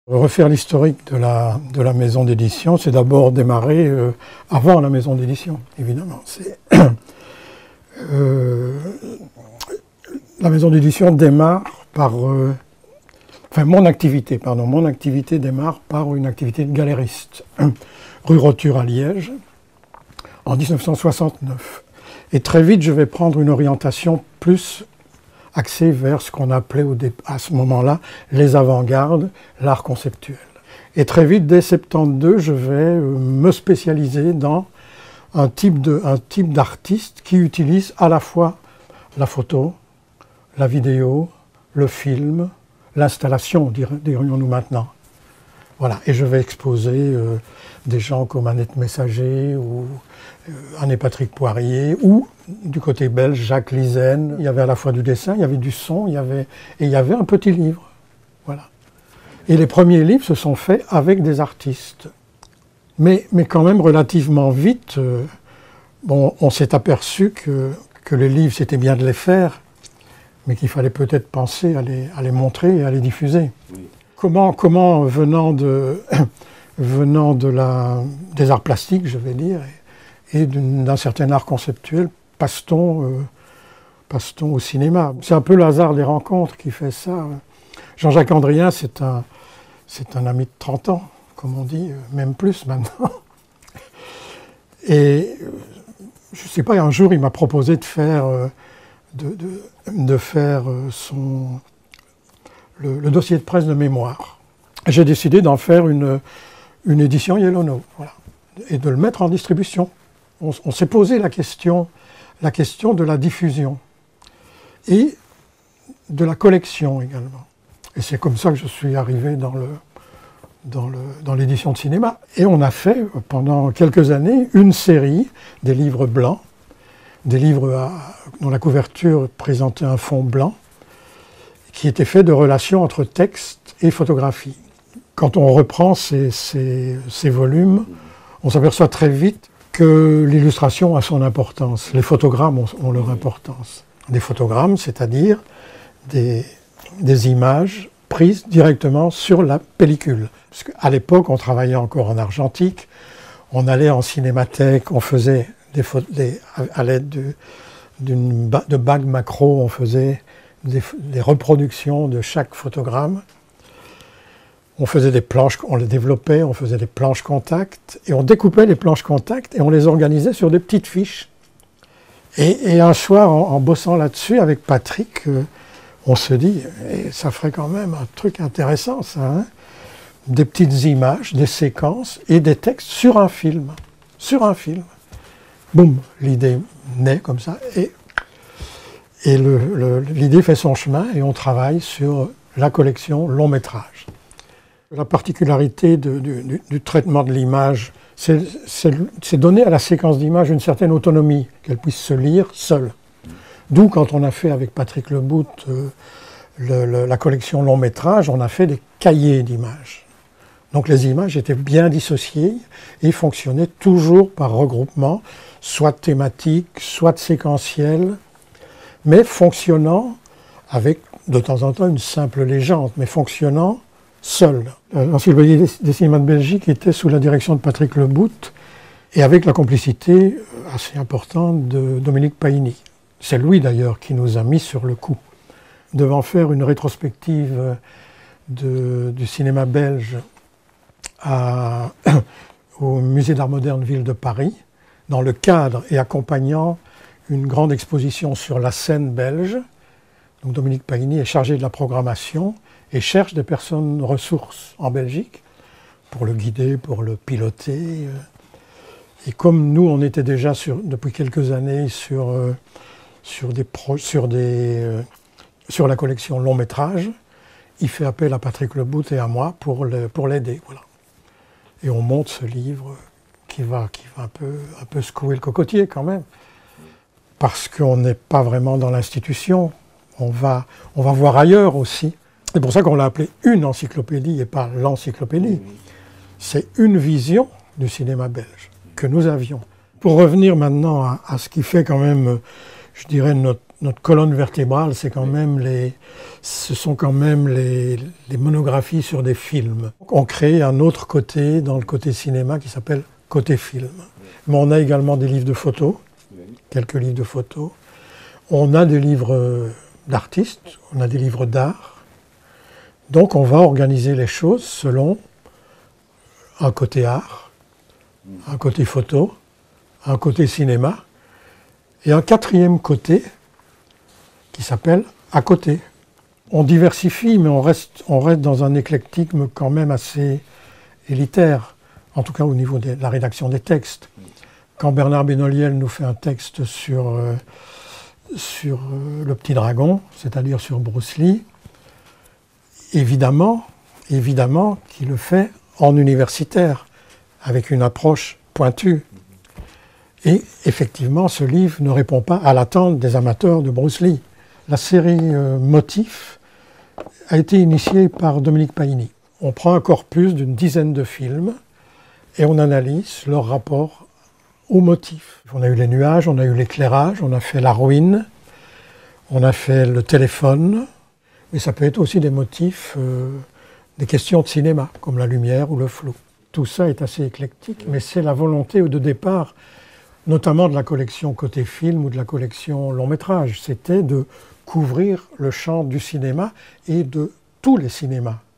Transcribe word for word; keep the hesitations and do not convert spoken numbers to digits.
Refaire l'historique de la, de la maison d'édition, c'est d'abord démarrer euh, avant la maison d'édition, évidemment. Euh, la maison d'édition démarre par... Euh, enfin, mon activité, pardon, mon activité démarre par une activité de galériste, rue Roture à Liège, en mille neuf cent soixante-neuf. Et très vite, je vais prendre une orientation plus axé vers ce qu'on appelait au à ce moment-là les avant-gardes, l'art conceptuel. Et très vite, dès soixante-douze, je vais me spécialiser dans un type de, un type d'artiste qui utilise à la fois la photo, la vidéo, le film, l'installation, dirions-nous maintenant. Voilà. Et je vais exposer euh, des gens comme Annette Messager ou euh, Anne-Patrick Poirier ou du côté belge, Jacques Lizen. Il y avait à la fois du dessin, il y avait du son, il y avait, et il y avait un petit livre. Voilà. Et les premiers livres se sont faits avec des artistes. Mais, mais quand même relativement vite, euh, bon, on s'est aperçu que, que les livres, c'était bien de les faire, mais qu'il fallait peut-être penser à les, à les montrer et à les diffuser. Oui. Comment, comment venant, de, venant de la, des arts plastiques, je vais dire, et, et d'un certain art conceptuel, passe-t-on euh, passe-t-on au cinéma? C'est un peu le hasard des rencontres qui fait ça. Jean-Jacques Andrien, c'est un, c'est un ami de trente ans, comme on dit, même plus maintenant. Et je ne sais pas, un jour, il m'a proposé de faire, de, de, de faire son... Le, le dossier de presse de mémoire. J'ai décidé d'en faire une, une édition Yellowknow, voilà, et de le mettre en distribution. On, on s'est posé la question, la question de la diffusion et de la collection également. Et c'est comme ça que je suis arrivé dans le, dans le, dans l'édition de cinéma. Et on a fait pendant quelques années une série des livres blancs, des livres à, dont la couverture présentait un fond blanc, qui était fait de relations entre texte et photographie. Quand on reprend ces, ces, ces volumes, on s'aperçoit très vite que l'illustration a son importance. Les photogrammes ont, ont leur importance. Des photogrammes, c'est-à-dire des, des images prises directement sur la pellicule. Parce qu'à l'époque, on travaillait encore en argentique, on allait en cinémathèque, on faisait des, des à l'aide de, d'une de bagues macro, on faisait Des, des reproductions de chaque photogramme. On faisait des planches, on les développait, on faisait des planches contact, et on découpait les planches contact et on les organisait sur des petites fiches. Et, et un soir, en, en bossant là-dessus avec Patrick, euh, on se dit, eh, ça ferait quand même un truc intéressant, ça, hein, des petites images, des séquences et des textes sur un film. Sur un film. Boum, l'idée naît comme ça, et Et l'idée fait son chemin et on travaille sur la collection long métrage. La particularité de, du, du traitement de l'image, c'est donner à la séquence d'image une certaine autonomie, qu'elle puisse se lire seule. D'où, quand on a fait avec Patrick Lebout euh, le, le, la collection long métrage, on a fait des cahiers d'images. Donc les images étaient bien dissociées et fonctionnaient toujours par regroupement, soit thématique, soit séquentiel, mais fonctionnant avec, de temps en temps, une simple légende, mais fonctionnant seul. L'Encyclopédie des cinémas de Belgique était sous la direction de Patrick Lebout et avec la complicité assez importante de Dominique Paini. C'est lui d'ailleurs qui nous a mis sur le coup. Devant faire une rétrospective de, du cinéma belge à, au Musée d'Art moderne Ville de Paris, dans le cadre et accompagnant une grande exposition sur la scène belge. Donc Dominique Paini est chargé de la programmation et cherche des personnes ressources en Belgique pour le guider, pour le piloter. Et comme nous, on était déjà sur, depuis quelques années sur, euh, sur, des pro, sur, des, euh, sur la collection long métrage, il fait appel à Patrick Lebout et à moi pour l'aider. Pour voilà. Et on monte ce livre qui va, qui va un, peu, un peu secouer le cocotier quand même. Parce qu'on n'est pas vraiment dans l'institution, on va, on va voir ailleurs aussi. C'est pour ça qu'on l'a appelé une encyclopédie et pas l'encyclopédie. C'est une vision du cinéma belge que nous avions. Pour revenir maintenant à, à ce qui fait quand même, je dirais, notre, notre colonne vertébrale, c'est quand même les, ce sont quand même les, les monographies sur des films. On crée un autre côté dans le côté cinéma qui s'appelle côté film. Mais on a également des livres de photos, quelques livres de photos. On a des livres d'artistes, on a des livres d'art. Donc on va organiser les choses selon un côté art, un côté photo, un côté cinéma, et un quatrième côté qui s'appelle à côté. On diversifie, mais on reste, on reste dans un éclectisme quand même assez élitaire, en tout cas au niveau de la rédaction des textes. Quand Bernard Benoliel nous fait un texte sur, euh, sur euh, le Petit Dragon, c'est-à-dire sur Bruce Lee, évidemment, évidemment qu'il le fait en universitaire, avec une approche pointue. Et effectivement, ce livre ne répond pas à l'attente des amateurs de Bruce Lee. La série euh, Motifs a été initiée par Dominique Paini. On prend un corpus d'une dizaine de films et on analyse leur rapport aux motifs. On a eu les nuages, on a eu l'éclairage, on a fait la ruine, on a fait le téléphone, mais ça peut être aussi des motifs, euh, des questions de cinéma, comme la lumière ou le flou. Tout ça est assez éclectique, mais c'est la volonté de départ, notamment de la collection côté film ou de la collection long métrage, c'était de couvrir le champ du cinéma et de tous les cinémas.